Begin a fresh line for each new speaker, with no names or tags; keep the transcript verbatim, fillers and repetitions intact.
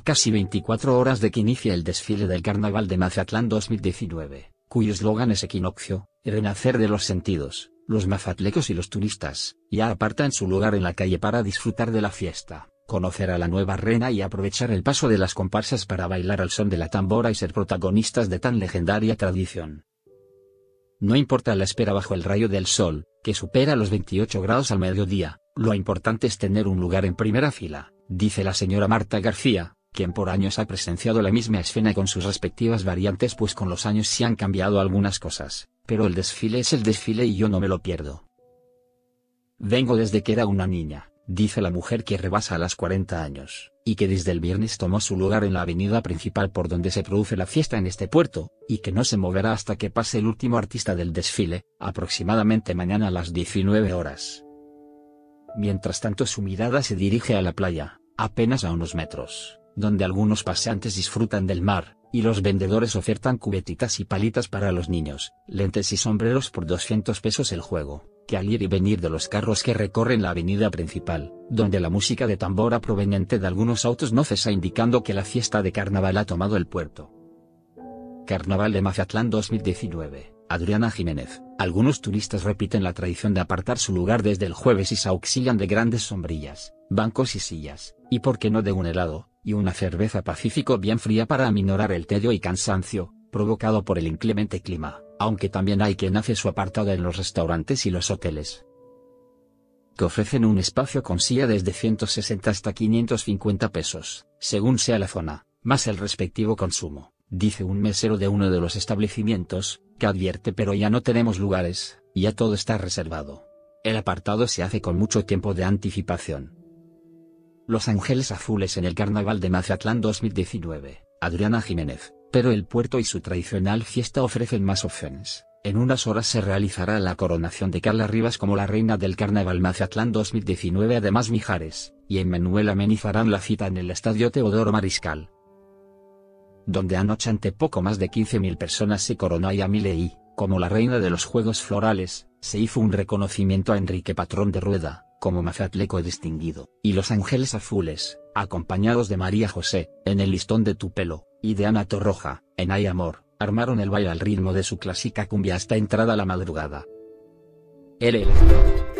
casi veinticuatro horas de que inicia el desfile del Carnaval de Mazatlán dos mil diecinueve, cuyo eslogan es Equinoccio, renacer de los sentidos. Los mazatlecos y los turistas ya apartan su lugar en la calle para disfrutar de la fiesta, conocer a la nueva reina y aprovechar el paso de las comparsas para bailar al son de la tambora y ser protagonistas de tan legendaria tradición. No importa la espera bajo el rayo del sol, que supera los veintiocho grados al mediodía, lo importante es tener un lugar en primera fila, dice la señora Marta García, quien por años ha presenciado la misma escena con sus respectivas variantes, pues con los años se han cambiado algunas cosas, pero el desfile es el desfile y yo no me lo pierdo. Vengo desde que era una niña, dice la mujer que rebasa las cuarenta años, y que desde el viernes tomó su lugar en la avenida principal por donde se produce la fiesta en este puerto, y que no se moverá hasta que pase el último artista del desfile, aproximadamente mañana a las diecinueve horas. Mientras tanto su mirada se dirige a la playa, apenas a unos metros, donde algunos paseantes disfrutan del mar, y los vendedores ofertan cubetitas y palitas para los niños, lentes y sombreros por doscientos pesos el juego, que al ir y venir de los carros que recorren la avenida principal, donde la música de tambora proveniente de algunos autos no cesa, indicando que la fiesta de carnaval ha tomado el puerto. Carnaval de Mazatlán dos mil diecinueve, Adriana Jiménez. Algunos turistas repiten la tradición de apartar su lugar desde el jueves y se auxilian de grandes sombrillas, bancos y sillas, y por qué no de un helado y una cerveza Pacífico bien fría para aminorar el tedio y cansancio provocado por el inclemente clima, aunque también hay quien hace su apartado en los restaurantes y los hoteles, que ofrecen un espacio con silla desde ciento sesenta hasta quinientos cincuenta pesos, según sea la zona, más el respectivo consumo, dice un mesero de uno de los establecimientos, que advierte: pero ya no tenemos lugares, ya todo está reservado. El apartado se hace con mucho tiempo de anticipación. Los Ángeles Azules en el Carnaval de Mazatlán dos mil diecinueve, Adriana Jiménez. Pero el puerto y su tradicional fiesta ofrecen más opciones. En unas horas se realizará la coronación de Carla Rivas como la reina del Carnaval Mazatlán dos mil diecinueve. Además, Mijares y Emmanuel amenizarán la cita en el Estadio Teodoro Mariscal, donde anoche ante poco más de quince mil personas se coronó a Yamile y, como la reina de los Juegos Florales, se hizo un reconocimiento a Enrique Patrón de Rueda, como mazatleco distinguido, y Los Ángeles Azules, acompañados de María José, en El listón de tu pelo, y de Ana Torroja, en Hay amor, armaron el baile al ritmo de su clásica cumbia hasta entrada la madrugada. L L